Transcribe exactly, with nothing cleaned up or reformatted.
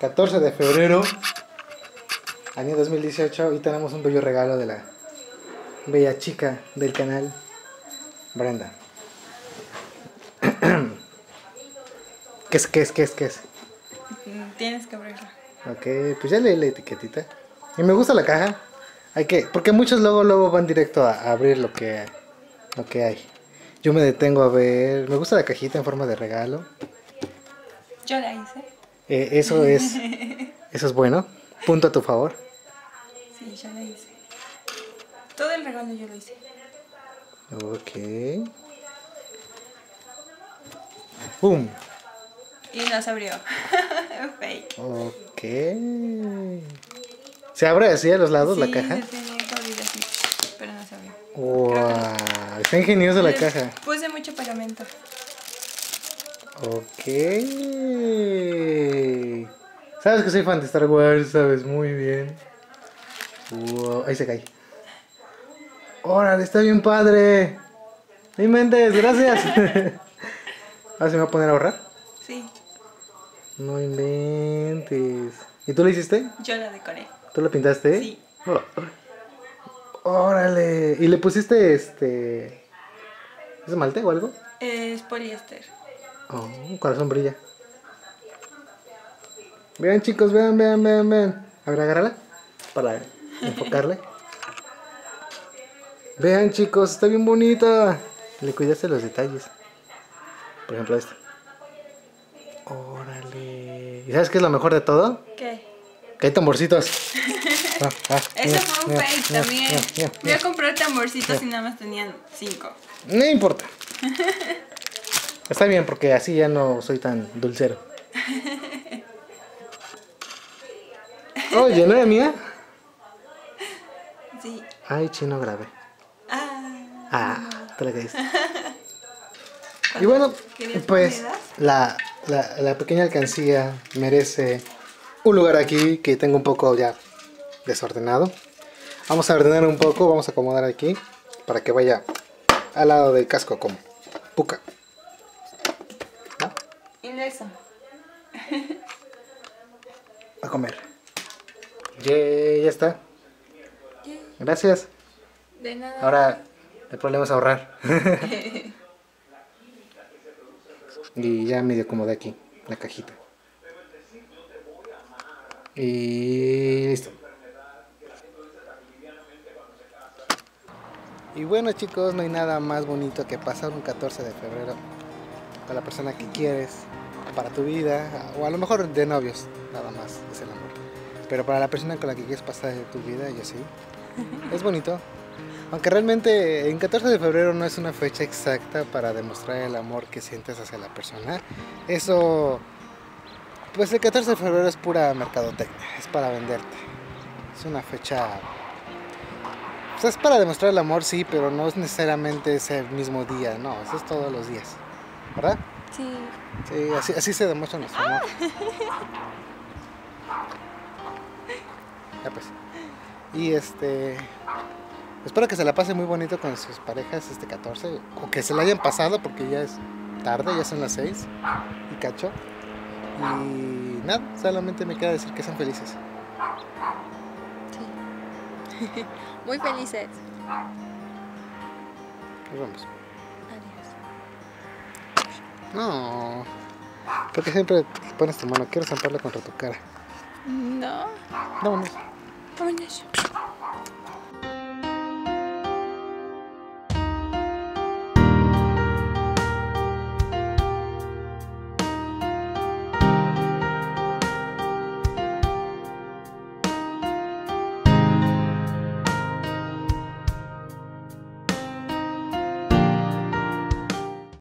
catorce de febrero, año dos mil dieciocho, y tenemos un bello regalo de la bella chica del canal, Brenda. ¿Qué es, qué es, qué es, qué es? Tienes que abrirla. Ok, pues ya leí la etiquetita. Y me gusta la caja. Hay que, porque muchos luego, luego van directo a, a abrir lo que, lo que hay. Yo me detengo a ver. Me gusta la cajita en forma de regalo. Yo la hice. Eh, eso es, eso es bueno. Punto a tu favor. Sí, yo la hice. Todo el regalo yo lo hice. Ok. ¡Pum! Y no se abrió. Fake. Ok. ¿Se abre así a los lados sí, la caja? Sí, tenía que abrir así, pero no se abrió. ¡Wow! Está ingeniosa la caja. Puse mucho pegamento. Ok. Sabes que soy fan de Star Wars, sabes muy bien. Wow. Ahí se cae. ¡Órale! Está bien padre. No inventes, gracias. ¿Ahora se me va a poner a ahorrar? Sí. No inventes. ¿Y tú lo hiciste? Yo la decoré. ¿Tú lo pintaste? Sí. Oh. Órale. ¿Y le pusiste este... ¿Es esmalte o algo? Es poliéster. Oh, un corazón brilla. Vean chicos, vean, vean, vean, vean. A ver, agárrala para enfocarle. Vean chicos, está bien bonita. Le cuidaste los detalles. Por ejemplo esta. Órale. ¿Y sabes qué es lo mejor de todo? ¿Qué? Que hay tamborcitos. Ah, ah, Eso mira, fue un mira, fake mira, también. mira, mira, Voy a mira. comprar tamborcitos y nada más tenían cinco. No importa. Está bien porque así ya no soy tan dulcero. Oye, ¿no era mía? Sí. Ay, chino grave. Ah. Ah, te la caíste. Y bueno, pues la, la, la pequeña alcancía merece un lugar aquí que tengo un poco ya desordenado. Vamos a ordenar un poco, vamos a acomodar aquí para que vaya al lado del casco como puca. ¿No? Inverso. A comer. Yeah, ya está. Gracias. De nada. Ahora el problema es ahorrar. Y ya medio acomodé aquí la cajita. Y listo. Y bueno chicos, no hay nada más bonito que pasar un catorce de febrero con la persona que quieres para tu vida, o a lo mejor de novios, nada más es el amor. Pero para la persona con la que quieres pasar tu vida, yo sí. Es bonito. Aunque realmente en catorce de febrero no es una fecha exacta para demostrar el amor que sientes hacia la persona. Eso, pues el catorce de febrero es pura mercadotecnia, es para venderte. Es una fecha, pues es para demostrar el amor, sí, pero no es necesariamente ese mismo día, no, eso es todos los días, ¿verdad? Sí. Sí, así, así se demuestra nuestro amor. Ya pues. Y este... espero que se la pase muy bonito con sus parejas este catorce. O que se la hayan pasado porque ya es tarde, ya son las seis y cacho. Y nada, solamente me queda decir que sean felices. Sí. Muy felices. Nos vemos. Adiós. No, porque siempre pones tu mano. Quiero zamparla contra tu cara. No. Vámonos. Vámonos.